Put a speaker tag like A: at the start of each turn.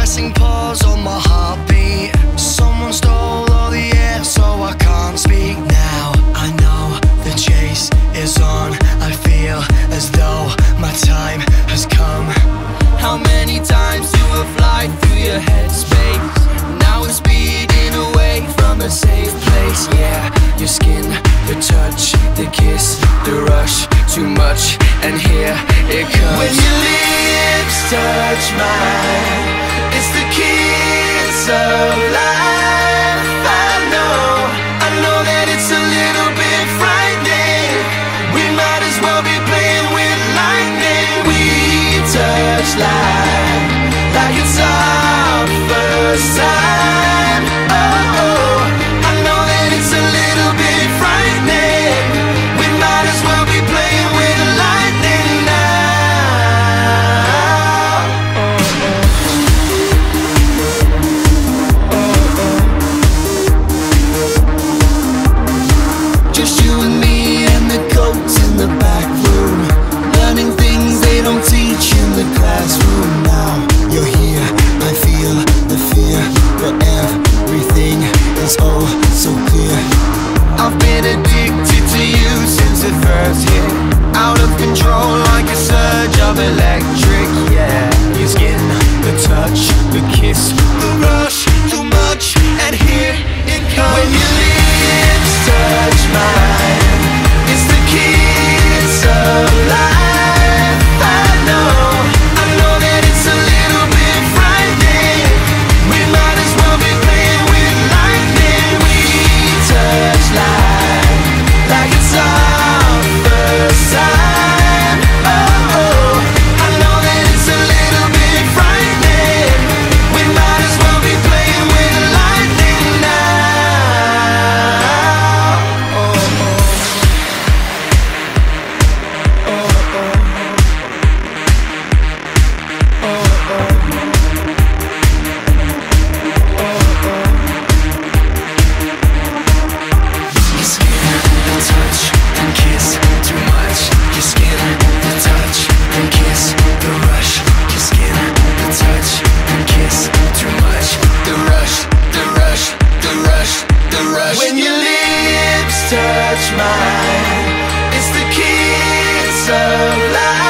A: pressing pause on my heartbeat. Someone stole all the air, so I can't speak now. I know the chase is on. I feel as though my time has come. How many times do I fly through your headspace? Now we're speeding away from a safe place. Yeah, your skin, the touch, the kiss, the rush, too much, and here it comes. When your lips touch mine, it's the kiss of life. I know that it's a little bit frightening. We might as well be playing with lightning. We touch like it's our first time. Oh, I know that it's a little bit frightening. We might as well be playing with lightning now. Just you and me and the goats in the back room, learning things they don't teach in the classroom. Now you're here, I feel the fear, but everything is oh so clear. I've been addicted to you since it first hit. Out of control like a surge of electric, yeah. Your skin, the touch, the kiss, the rush, too much, and here it comes. When your lips touch mine, it's the kiss of life. I know that it's a little bit frightening. We might as well be playing with lightning. We touch like it's our first time. Oh, I know that it's a little bit frightening. We might as well be playing with lightning now. Your skin, the touch, and kiss, too much. Your skin, the touch, and kiss, the rush. Your skin, the touch, and kiss, too much. The rush, the rush, the rush, the rush. When your lips touch mine, it's the kiss of life.